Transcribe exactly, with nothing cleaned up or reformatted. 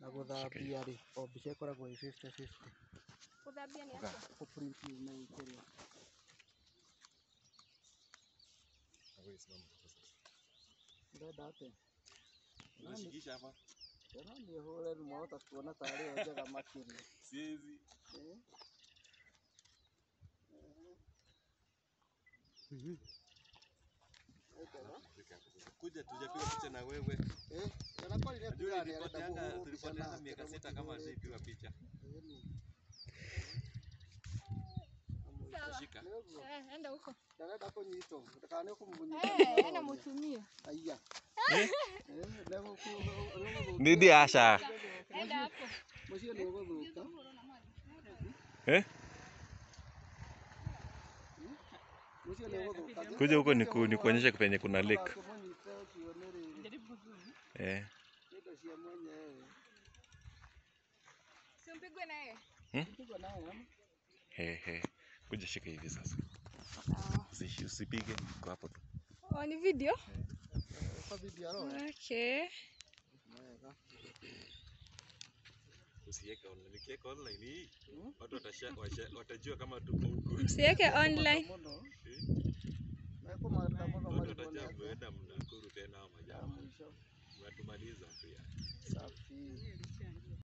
Agudhabia ri o biche koragwo i fifty fifty. Kudhabia ni hapo. Kuprint na ikeria. Hapo isimama sasa. Ndio date. Unashikisha hapa. Tena ni hole remote tuona tayari hoja kama kile. Siezi. Eh. Mhm. Kuja tujapiga picha na wewe. Eh, yanakuwa ile picha ni tulipoteanga tulipoteanga miaka sita kama hatujapiga picha. Shika. Eh, enda huko. Nenda hapo nyito. Utakane kumbunya. Eh, enda mtumie. Aya. Eh? Eh, leo ku Didi Asha. Enda hapo. Mwisho leo kuruka. Eh? Mwisho leo kuruka. Kuja huko ni kuonyesha penye kuna lake. Eh. Ndio sia mwenyewe. Simpigwe na yeye. Hmm? Simpigwe na yeye. He he. Kuja shika hivi sasa. Usishi usipige kwa hapo tu. Oh, ni video? Kwa video roho. Okay. Usiweke online. Ukiweka online hii watu watajua kama tuko huko. Usiweke online.